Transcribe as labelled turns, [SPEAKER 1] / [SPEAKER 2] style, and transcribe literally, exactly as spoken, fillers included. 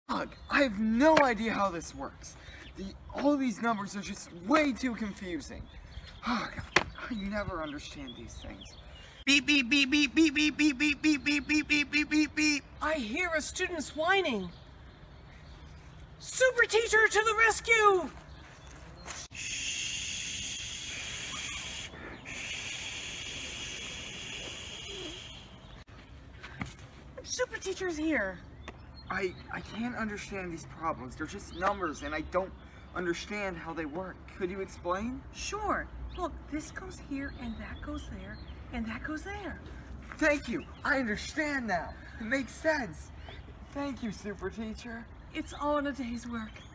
[SPEAKER 1] Ugh, I have no idea how this works. The, all these numbers are just way too confusing. Ugh, I never understand these things. Beep, beep, beep, beep, beep, beep, beep, beep, beep, beep, beep, beep, beep, beep, beep.
[SPEAKER 2] I hear a student's whining. Super teacher to the rescue! Super teacher's here.
[SPEAKER 1] I, I can't understand these problems. They're just numbers and I don't understand how they work. Could you explain?
[SPEAKER 2] Sure. Look, this goes here and that goes there and that goes there.
[SPEAKER 1] Thank you. I understand now. It makes sense. Thank you, super teacher.
[SPEAKER 2] It's all in a day's work.